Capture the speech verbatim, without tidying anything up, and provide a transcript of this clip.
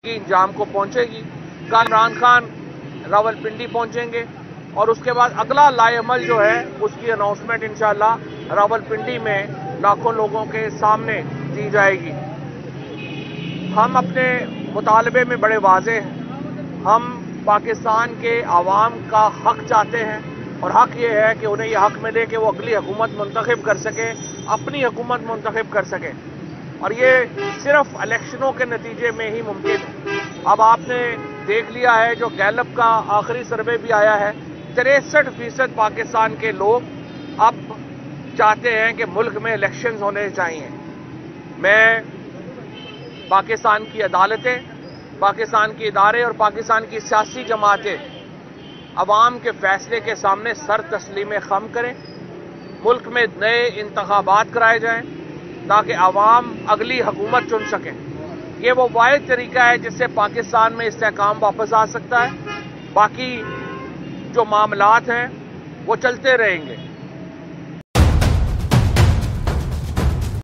की इंजाम को पहुंचेगी। कल इमरान खान रावलपिंडी पहुंचेंगे और उसके बाद अगला लाएअमल जो है उसकी अनाउंसमेंट इंशाअल्लाह रावलपिंडी में लाखों लोगों के सामने दी जाएगी। हम अपने मुतालबे में बड़े वाज़ेह हैं। हम पाकिस्तान के आवाम का हक चाहते हैं और हक ये है कि उन्हें यह हक मिले कि वो अगली हुकूमत मुंतखब कर सकें, अपनी हुकूमत मुंतखब कर सकें, और ये सिर्फ इलेक्शनों के नतीजे में ही मुमकिन है। अब आपने देख लिया है जो गैलप का आखिरी सर्वे भी आया है, तिरसठ फीसद पाकिस्तान के लोग अब चाहते हैं कि मुल्क में इलेक्शंस होने चाहिए। मैं पाकिस्तान की अदालतें, पाकिस्तान के इदारे और पाकिस्तान की सियासी जमातें अवाम के फैसले के सामने सर तस्लीम खम करें, मुल्क में नए इंतखाबात कराए जाएं ताकि आवाम अगली हुकूमत चुन सकें। ये वो वाहिद तरीका है जिससे पाकिस्तान में इस्तेहकाम वापस आ सकता है। बाकी जो मामलात हैं वो चलते रहेंगे।